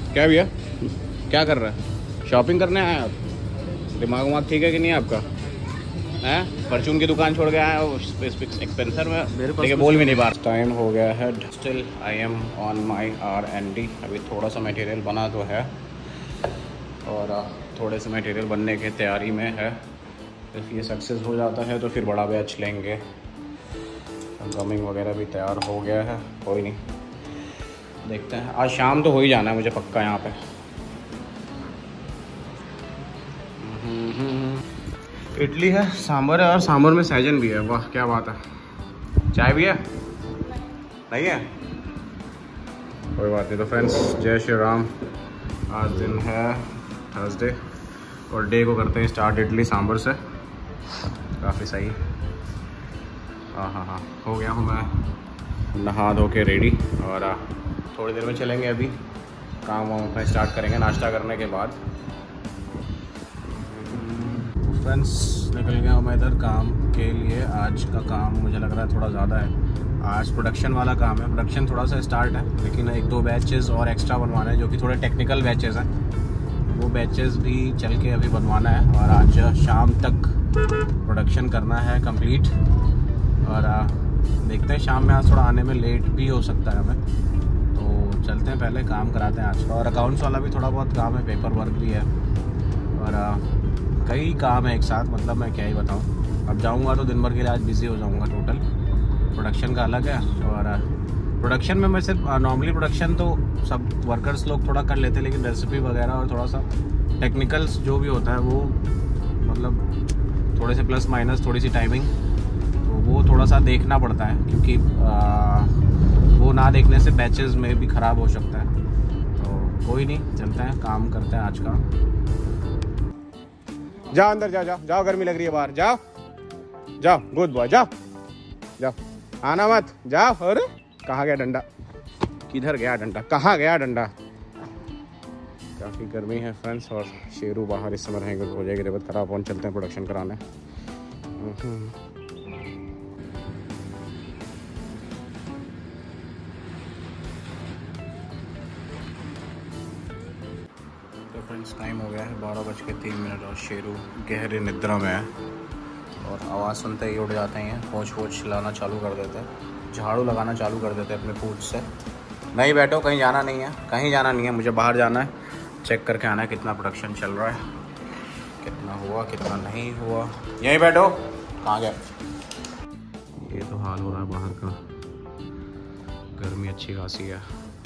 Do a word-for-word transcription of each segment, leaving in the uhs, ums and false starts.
क्या भैया, क्या कर रहा है? शॉपिंग करने आए आप? दिमाग वमाग ठीक है कि नहीं आपका? हैं? परचून की दुकान छोड़ के आए हो एक्सपेंसर में? मेरे पास बोल भी नहीं पा रहा। टाइम हो गया है, still I am on my R and D. अभी थोड़ा सा मटेरियल बना तो है और थोड़े से मटेरियल बनने की तैयारी में है। इफ़ ये सक्सेस हो जाता है तो फिर बड़ा बैच लेंगे। कमिंग वगैरह भी तैयार हो गया है, कोई नहीं, देखते हैं। आज शाम तो हो ही जाना है मुझे पक्का यहाँ पे। इडली है, सांभर है और सांभर में सहजन भी है। वाह क्या बात है। चाय भी है? नहीं है, कोई बात नहीं। तो फ्रेंड्स, जय श्री राम। आज दिन है थर्सडे और डे को करते हैं स्टार्ट इडली सांभर से। काफ़ी सही। हाँ हाँ हाँ, हो गया हूँ मैं नहा धो के रेडी और थोड़ी देर में चलेंगे। अभी काम वाम अपना स्टार्ट करेंगे नाश्ता करने के बाद। फ्रेंड्स, निकल गया हूँ मैं इधर काम के लिए। आज का काम मुझे लग रहा है थोड़ा ज़्यादा है। आज प्रोडक्शन वाला काम है। प्रोडक्शन थोड़ा सा स्टार्ट है, लेकिन एक दो बैचेस और एक्स्ट्रा बनवाना है जो कि थोड़े टेक्निकल बैचेस हैं। वो बैचेस भी चल के अभी बनवाना है और आज शाम तक प्रोडक्शन करना है कंप्लीट। और देखते हैं, शाम में आज थोड़ा आने में लेट भी हो सकता है हमें, तो चलते हैं पहले काम कराते हैं आज का। और अकाउंट्स वाला भी थोड़ा बहुत काम है, पेपर वर्क भी है और कई काम है एक साथ। मतलब मैं क्या ही बताऊँ, अब जाऊँगा तो दिन भर के लिए आज बिज़ी हो जाऊँगा टोटल। प्रोडक्शन का अलग है और प्रोडक्शन में मैं सिर्फ नॉर्मली प्रोडक्शन तो सब वर्कर्स लोग थोड़ा कर लेते हैं, लेकिन रेसिपी वगैरह और थोड़ा सा टेक्निकल्स जो भी होता है वो मतलब थोड़े से प्लस माइनस थोड़ी सी टाइमिंग, तो वो थोड़ा सा देखना पड़ता है, क्योंकि आ, वो ना देखने से बैचेस में भी ख़राब हो सकता है। तो कोई नहीं, चलते हैं, काम करते हैं आज का। जाओ अंदर, जाओ जाओ जाओ, गर्मी लग रही है बाहर। जाओ जाओ, गुड बॉय, जाओ जाओ, आना मत, जाओ। अरे कहाँ गया डंडा? किधर गया डंडा? कहाँ गया डंडा? काफ़ी गर्मी है फ्रेंड्स और शेरू बाहर इस समय रहेंगे, हो जाएगी तबीयत खराब। पहुँच चलते हैं प्रोडक्शन कराने। तो फ्रेंड्स, टाइम हो गया है बारह बज के तीन मिनट और शेरू गहरे निद्रा में है और आवाज़ सुनते ही उठ जाते हैं। पोंछ पोंछ लाना चालू कर देते हैं, झाड़ू लगाना चालू कर देते हैं अपने पूंछ से। नहीं बैठो, कहीं जाना नहीं है, कहीं जाना नहीं है, मुझे बाहर जाना है, चेक करके आना है कितना प्रोडक्शन चल रहा है, कितना हुआ कितना नहीं हुआ। यहीं बैठो, कहाँ गया? ये तो हाल हो रहा है बाहर का, गर्मी अच्छी खासी है।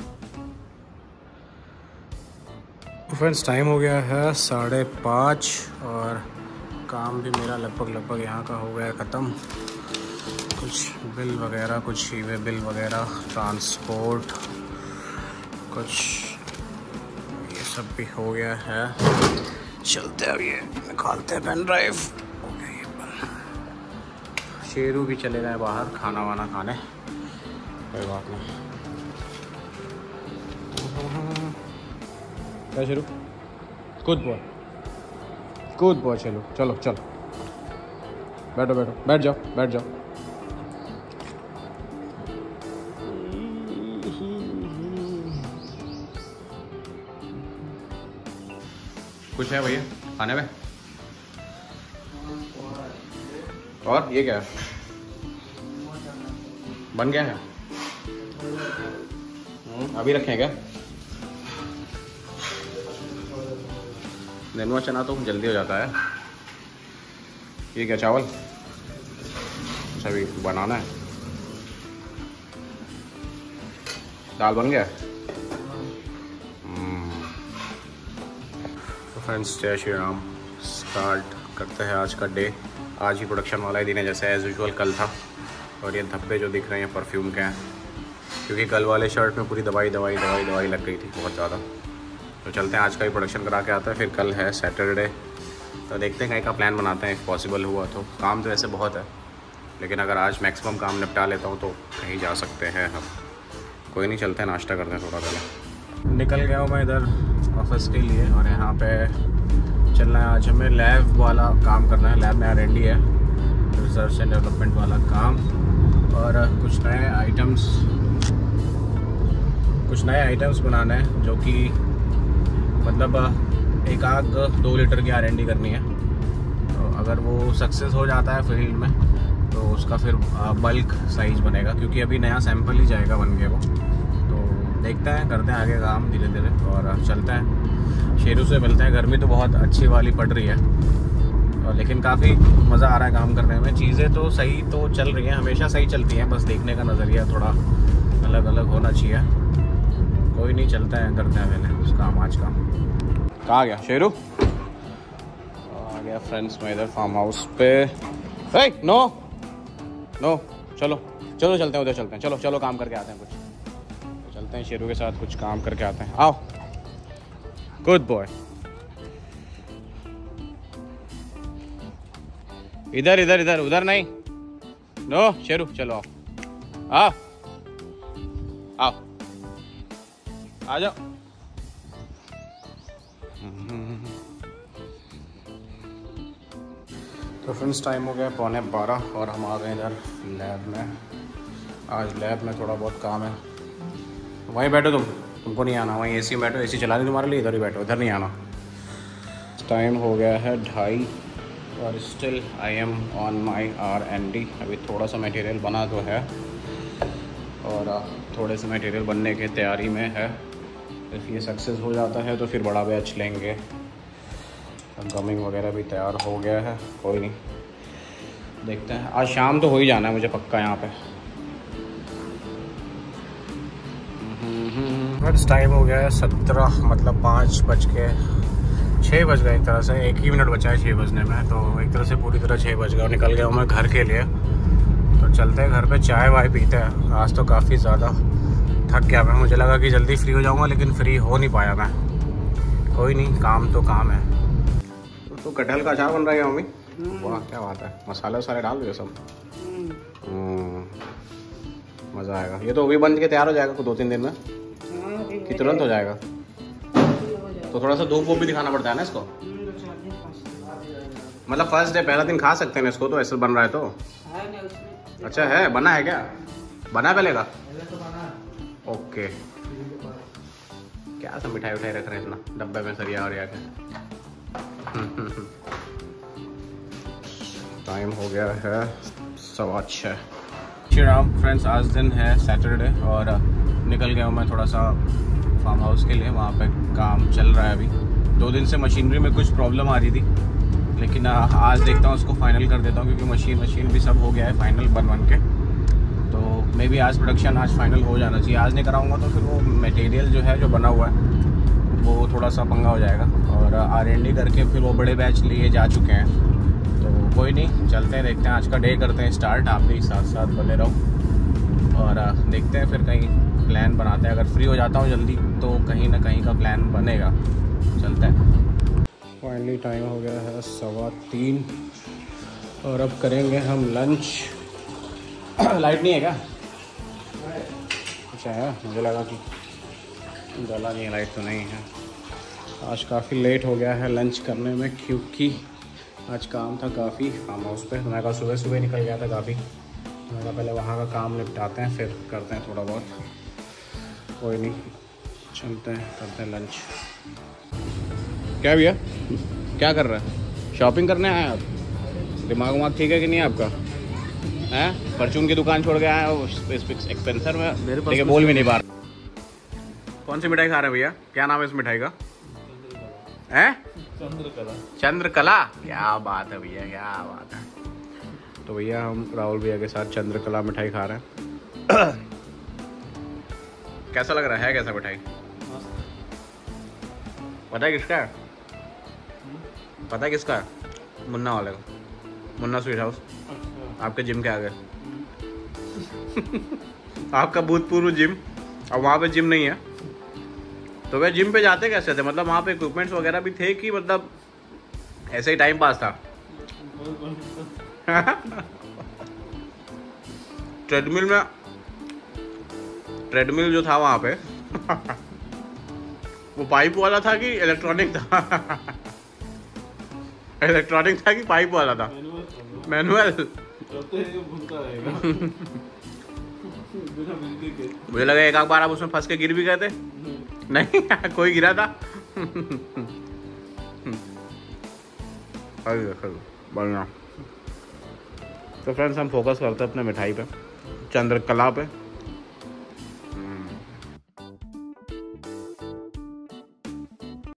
फ्रेंड्स, टाइम हो गया है साढ़े पाँच और काम भी मेरा लगभग लगभग यहाँ का हो गया ख़त्म। कुछ बिल वगैरह, कुछ ई वे बिल वगैरह, ट्रांसपोर्ट, कुछ ये सब भी हो गया है। चलते अब ये निकालते हैं पेन ड्राइव। हो गया ये बंद। शेरू भी चले गए बाहर खाना वाना खाने, कोई बात नहीं। क्या शेरू? कूद पो, कूद पो, चलो चलो चलो, बैठो बैठो, बैठ जाओ बैठ जाओ। कुछ है भैया खाने में? और ये क्या है? बन गया है? अभी रखें क्या? नेनुआ चना तो जल्दी हो जाता है। ये क्या चावल? अच्छा, अभी बनाना है। दाल बन गया। तो फ्रेंड्स, जय श्री राम। स्टार्ट करते हैं आज का डे। आज ही प्रोडक्शन वाला ही दिन है, जैसे एज़ यूजुअल कल था। और ये धब्बे जो दिख रहे हैं परफ्यूम के हैं, क्योंकि कल वाले शर्ट में पूरी दवाई दवाई दवाई दवाई लग गई थी बहुत ज़्यादा। तो चलते हैं आज का ही प्रोडक्शन करा के आते हैं, फिर कल है सैटरडे, तो देखते हैं कहीं का प्लान बनाते हैं इफ़ पॉसिबल हुआ तो। काम तो वैसे बहुत है, लेकिन अगर आज मैक्सिमम काम निपटा लेता हूँ तो कहीं जा सकते हैं हम। कोई नहीं, चलते हैं, नाश्ता करते हैं थोड़ा पहले। निकल गया हूँ मैं इधर ऑफिस के लिए और यहाँ पे चलना है आज हमें लैब वाला काम करना है। लैब में आर एन डी है, रिसर्च एंड डेवलपमेंट वाला काम, और कुछ नए आइटम्स कुछ नए आइटम्स बनाने हैं जो कि मतलब एक आग दो लीटर की आर एन डी करनी है। तो अगर वो सक्सेस हो जाता है फील्ड में तो उसका फिर बल्क साइज बनेगा, क्योंकि अभी नया सैंपल ही जाएगा बन के वो। तो देखते हैं, करते हैं आगे काम धीरे धीरे और चलते हैं। शेरू से मिलते हैं। गर्मी तो बहुत अच्छी वाली पड़ रही है, और लेकिन काफ़ी मज़ा आ रहा है काम करने में। चीज़ें तो सही तो चल रही हैं, हमेशा सही चलती हैं, बस देखने का नज़रिया थोड़ा अलग अलग होना चाहिए। कोई नहीं, चलता है, करते हैं पहले काम आज का। कहाँ गया शेरू? आ गया फ्रेंड्स मैं इधर फार्म हाउस पे। ए, नो नो चलो चलो चलते हैं उधर, चलते हैं। चलो चलो काम करके आते हैं कुछ। तो चलते हैं शेरू के साथ, कुछ काम करके आते हैं। आओ, गुड बॉय। इधर इधर इधर, उधर नहीं। नो शेरू, चलो आओ आओ आओ, आ जाओ। तो फ्रेंड्स टाइम हो गया पौने बारह और हम आ गए इधर लैब में। आज लैब में थोड़ा बहुत काम है। वहीं बैठो तुम, तुमको नहीं आना। वहीं एसी में बैठो, एसी चला दी तुम्हारे लिए। इधर ही बैठो, इधर नहीं आना। टाइम हो गया है ढाई और still I am on my R and D. अभी थोड़ा सा मटेरियल बना तो है और थोड़े से मटेरियल बनने की तैयारी में है। इफ़ ये सक्सेस हो जाता है तो फिर बड़ा बैच लेंगे। गमिंग वगैरह भी तैयार हो गया है। कोई नहीं, देखते हैं। आज शाम तो हो ही जाना है मुझे पक्का यहाँ पे। बस टाइम हो गया है सत्रह, मतलब पाँच बज के छः बज गए। एक तरह से एक ही मिनट बचा है छः बजने में, तो एक तरह से पूरी तरह छः बज गया। निकल गया हूँ मैं घर के लिए। तो चलते हैं घर पे, चाय वाय पीते हैं। आज तो काफ़ी ज़्यादा थक गया मैं। मुझे लगा कि जल्दी फ्री हो जाऊँगा, लेकिन फ्री हो नहीं पाया मैं। कोई नहीं, काम तो काम है। तो, तो कटहल का अचार बन रहा है मम्मी? वाह क्या बात है। मसाले वसाले डाल दो सब। मज़ा आएगा। ये तो अभी बन के तैयार हो जाएगा दो तीन दिन में कि तुरंत हो जाएगा? तो थोड़ा सा धूप वूप भी दिखाना पड़ता है ना इसको। मतलब फर्स्ट डे पहला दिन खा सकते हैं इसको, तो ऐसे बन रहा है तो। अच्छा है, बना है क्या? बना पहले का? ओके। क्या सब मिठाई उठाई रख रहे हैं इतना डब्बे में सरिया और के। टाइम हो गया है सवा छः। श्री राम फ्रेंड्स, आज दिन है सैटरडे और निकल गया हूँ मैं थोड़ा सा फार्म हाउस के लिए। वहाँ पे काम चल रहा है अभी। दो दिन से मशीनरी में कुछ प्रॉब्लम आ रही थी, लेकिन आज देखता हूँ उसको फाइनल कर देता हूँ, क्योंकि मशीन मशीन भी सब हो गया है फाइनल बन बन के। तो मे बी आज प्रोडक्शन आज फाइनल हो जाना चाहिए। आज नहीं कराऊंगा तो फिर वो मटेरियल जो है जो बना हुआ है वो थोड़ा सा पंगा हो जाएगा। और आर एन डी करके फिर वो बड़े बैच लिए जा चुके हैं। तो कोई नहीं, चलते हैं, देखते हैं। आज का डे करते हैं स्टार्ट। आप भी साथ साथ बने रहो और देखते हैं, फिर कहीं प्लान बनाते हैं। अगर फ्री हो जाता हूँ जल्दी तो कहीं ना कहीं का प्लान बनेगा। चलते हैं। फाइनली टाइम हो गया है सवा तीन और अब करेंगे हम लंच। लाइट नहीं है क्या? अच्छा है, मुझे लगा कि जला नहीं है। लाइट तो नहीं है। आज काफ़ी लेट हो गया है लंच करने में, क्योंकि आज काम था काफ़ी फार्म हाउस पे। मैं कहा सुबह सुबह निकल गया था काफ़ी। मैं कहा पहले वहाँ का काम निपटाते हैं, फिर करते हैं थोड़ा बहुत। कोई नहीं, चलते हैं, करते हैं लंच। क्या भैया, क्या कर रहे हैं? शॉपिंग करने आए आप? दिमाग वमाग ठीक है कि नहीं आपका? हैं? परचून की दुकान छोड़ के आए हो एक्सपेंसर में? मेरे पास बोल भी नहीं पा रहा। कौन सी मिठाई खा रहे हैं भैया? क्या नाम है इस मिठाई का? हैं? चंद्रकला। चंद्रकला, क्या बात है भैया, क्या बात है। तो भैया हम राहुल भैया के साथ चंद्रकला मिठाई खा रहे हैं। कैसा लग रहा है? कैसा मिठाई? पता है किसका है? पता है किसका है? मुन्ना वाले का, मुन्ना स्वीट हाउस। आपके जिम के आगे। आपका भूतपूर्व जिम। और वहाँ पे जिम नहीं है तो वह जिम पे जाते कैसे थे? मतलब वहाँ पे इक्विपमेंट्स वगैरह भी थे कि मतलब ऐसे ही टाइम पास था? ट्रेडमिल में, ट्रेडमिल जो था वहाँ पे वो पाइप वाला था कि इलेक्ट्रॉनिक था? इलेक्ट्रॉनिक था कि पाइप वाला था? मैनुअल। मुझे लगा एक आध बार आप उसमें फंस के गिर भी गए थे। नहीं कोई गिरा था? बढ़िया। तो फ्रेंड्स हम फोकस करते हैं अपने मिठाई पे, चंद्रकला पे।